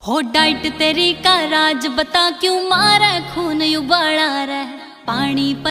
हो डाइट तेरी का राज बता, क्यों मारे खून उबाला रह पानी